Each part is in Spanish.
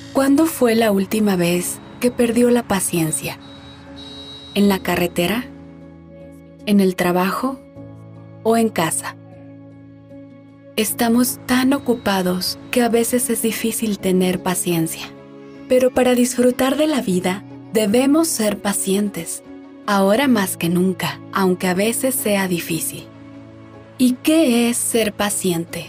¿Cuándo fue la última vez que perdió la paciencia? ¿En la carretera? ¿En el trabajo? ¿O en casa? Estamos tan ocupados que a veces es difícil tener paciencia. Pero para disfrutar de la vida, debemos ser pacientes, ahora más que nunca, aunque a veces sea difícil. ¿Y qué es ser paciente?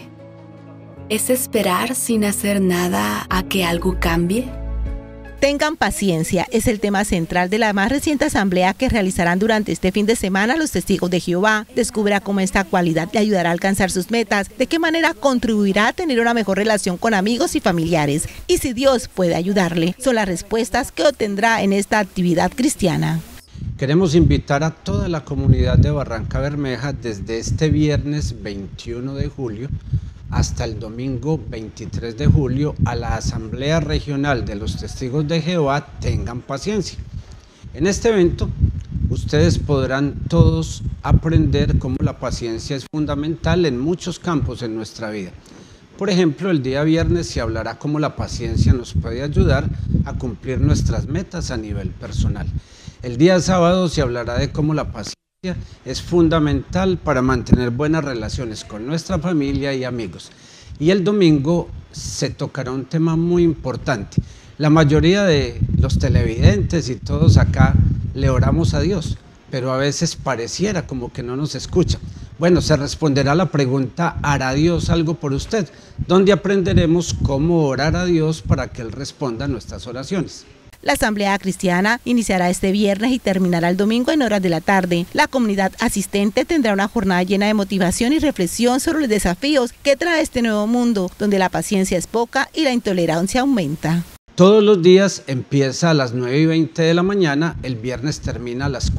¿Es esperar sin hacer nada a que algo cambie? Tengan paciencia es el tema central de la más reciente asamblea que realizarán durante este fin de semana los testigos de Jehová. Descubra cómo esta cualidad le ayudará a alcanzar sus metas, de qué manera contribuirá a tener una mejor relación con amigos y familiares, y si Dios puede ayudarle. Son las respuestas que obtendrá en esta actividad cristiana. Queremos invitar a toda la comunidad de Barrancabermeja desde este viernes 21 de julio hasta el domingo 23 de julio a la Asamblea Regional de los Testigos de Jehová. Tengan paciencia. En este evento ustedes podrán todos aprender cómo la paciencia es fundamental en muchos campos en nuestra vida. Por ejemplo, el día viernes se hablará cómo la paciencia nos puede ayudar a cumplir nuestras metas a nivel personal. El día sábado se hablará de cómo la paciencia es fundamental para mantener buenas relaciones con nuestra familia y amigos. Y el domingo se tocará un tema muy importante. La mayoría de los televidentes y todos acá le oramos a Dios, pero a veces pareciera como que no nos escucha. Bueno, se responderá la pregunta: ¿hará Dios algo por usted?, donde aprenderemos cómo orar a Dios para que Él responda a nuestras oraciones. La asamblea cristiana iniciará este viernes y terminará el domingo en horas de la tarde. La comunidad asistente tendrá una jornada llena de motivación y reflexión sobre los desafíos que trae este nuevo mundo, donde la paciencia es poca y la intolerancia aumenta. Todos los días empieza a las 9:20 de la mañana, el viernes termina a las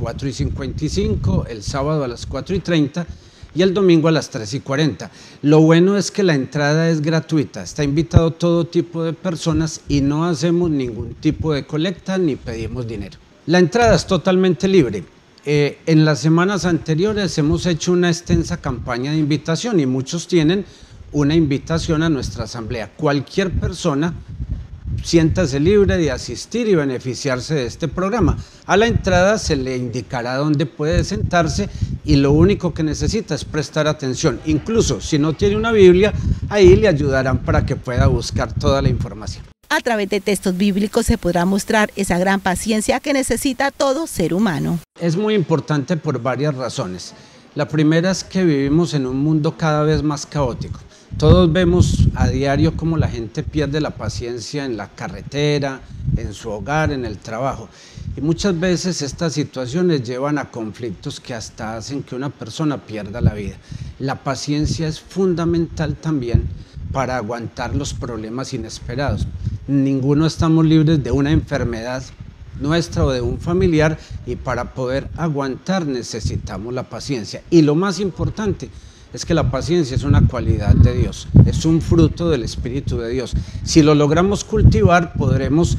4:55, el sábado a las 4:30 y el domingo a las 3:40. Lo bueno es que la entrada es gratuita, está invitado todo tipo de personas y no hacemos ningún tipo de colecta ni pedimos dinero. La entrada es totalmente libre. En las semanas anteriores hemos hecho una extensa campaña de invitación y muchos tienen una invitación a nuestra asamblea. Cualquier persona siéntase libre de asistir y beneficiarse de este programa. A la entrada se le indicará dónde puede sentarse y lo único que necesita es prestar atención. Incluso si no tiene una Biblia, ahí le ayudarán para que pueda buscar toda la información. A través de textos bíblicos se podrá mostrar esa gran paciencia que necesita todo ser humano. Es muy importante por varias razones. La primera es que vivimos en un mundo cada vez más caótico. Todos vemos a diario cómo la gente pierde la paciencia en la carretera, en su hogar, en el trabajo. Y muchas veces estas situaciones llevan a conflictos que hasta hacen que una persona pierda la vida. La paciencia es fundamental también para aguantar los problemas inesperados. Ninguno estamos libres de una enfermedad nuestra o de un familiar, y para poder aguantar necesitamos la paciencia. Y lo más importante es que la paciencia es una cualidad de Dios, es un fruto del Espíritu de Dios. Si lo logramos cultivar, podremos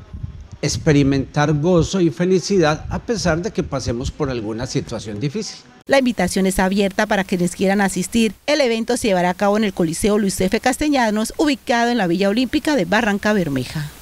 experimentar gozo y felicidad a pesar de que pasemos por alguna situación difícil. La invitación es abierta para quienes quieran asistir. El evento se llevará a cabo en el Coliseo Luis F. Castellanos, ubicado en la Villa Olímpica de Barrancabermeja.